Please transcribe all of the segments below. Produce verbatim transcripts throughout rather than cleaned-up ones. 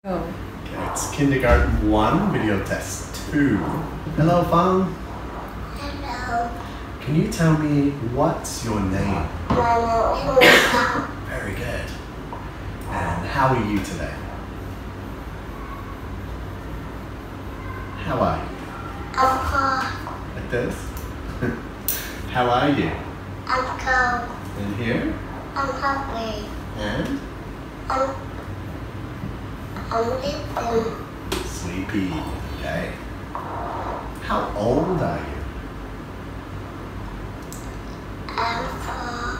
Oh. Okay, it's kindergarten one, video test two. Hello, Phong. Hello. Can you tell me what's your name? My name is Phong. Very good. And how are you today? How are you? I'm cold. Like this? How are you? I'm cold. And here? I'm hungry. And? I'm I'm sleeping. Sleepy. Okay. How old are you? I'm four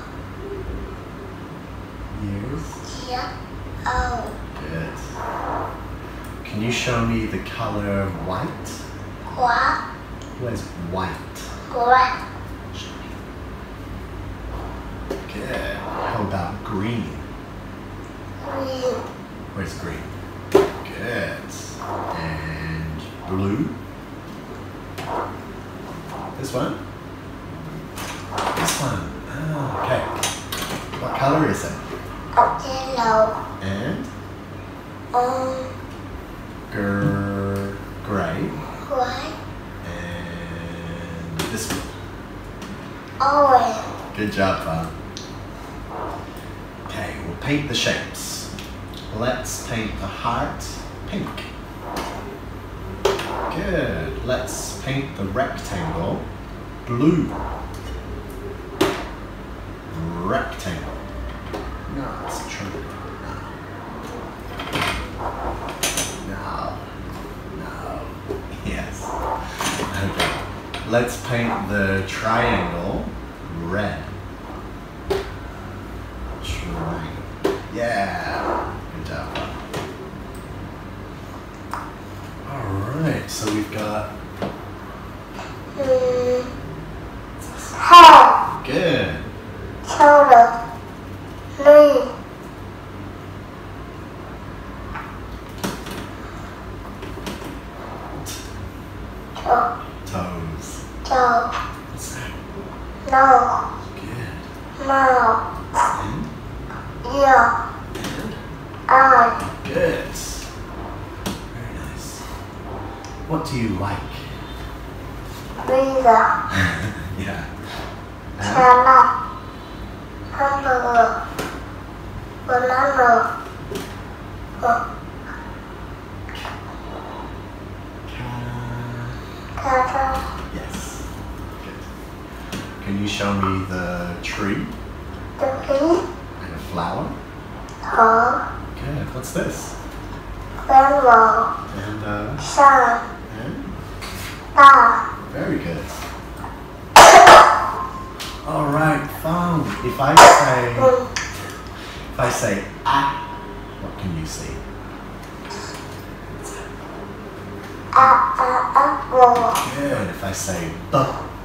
Years? years old. Good. Can you show me the color white? What? Where's white? What? Show me. Good. How about green? Green. Where's green? Good. And blue? This one? This one. Oh, okay. What color is it? Yellow. And? Um. Gr gray. White. And this one. Orange. Good job, Phong. Okay, we'll paint the shapes. Let's paint the heart pink. Good. Let's paint the rectangle blue. Rectangle. No, it's a triangle. No. No. No. Yes. Okay. Let's paint the triangle red. Triangle. Yeah. Good job. Alright, so we've got Hmm. Head. good. Shoulder. Knee. Toe. Toes. Toe. What's that? Nose. Good. Mouth. And? Ear. And? Eye. Good. Very nice. What do you like? Pizza. Yeah. And? Salad. Hamburger. Banana. Uh, Ca- Carrot. Yes. Good. Can you show me the tree The pea. and a flower? Her. Good. What's this? Rainbow. And uh Sun. and Star. very good. All right, Phong. If I say if I say ah, what can you see? A. A. Apple. Good. If I say b,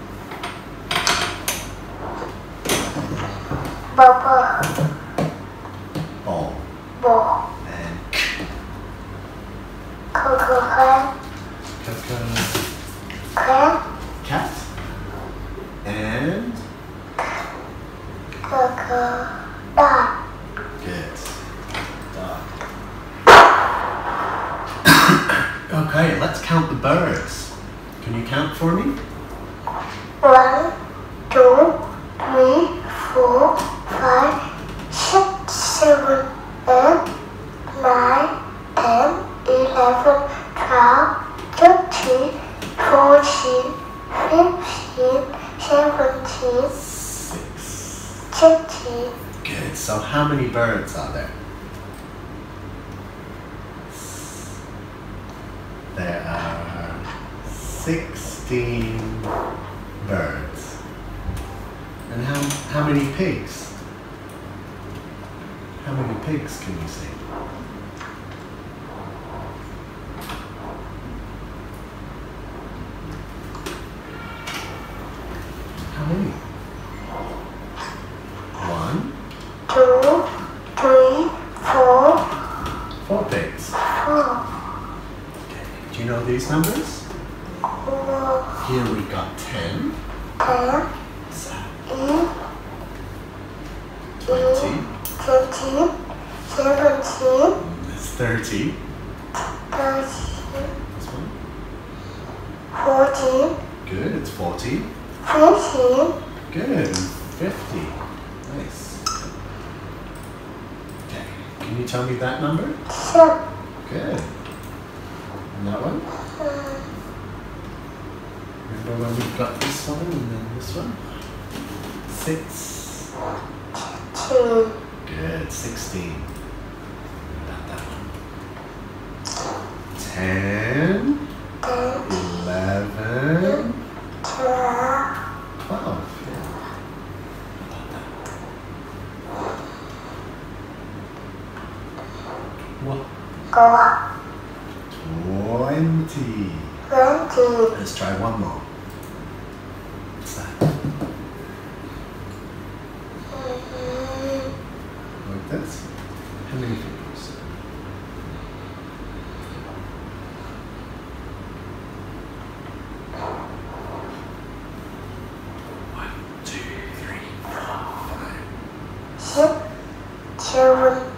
Bubble. ball, Ball. and k, Coconut. coconut, Crab. cat, and Coconut. good. Dog. Okay, let's count the birds. Can you count for me? One, two, three, four, five, six, seven, eight, nine, ten, eleven, twelve, thirteen, fourteen, fifteen, seventeen, Six. sixteen. Good. So how many birds are there? There are sixteen birds. And how how many pigs? How many pigs can you see? How many? One, Two, three, four, four pigs. four, Do you know these numbers? four, Here we got ten. ten, So eight, twenty. twenty, seventeen, That's thirty. thirteen, This one. fourteen, Good. It's forty. fifteen, Good. fifty. Nice. Okay. Can you tell me that number? seven, Good. And that one? Remember when we got this one and then this one? Six. two, Good. Sixteen. About that one. Ten. ten, Eleven. twelve, Twelve. Yeah. About that. What? go, Twenty. twenty, Let's try one more. What's that? mm, Like this? How many fingers? One, two, three, four, five. six, seven,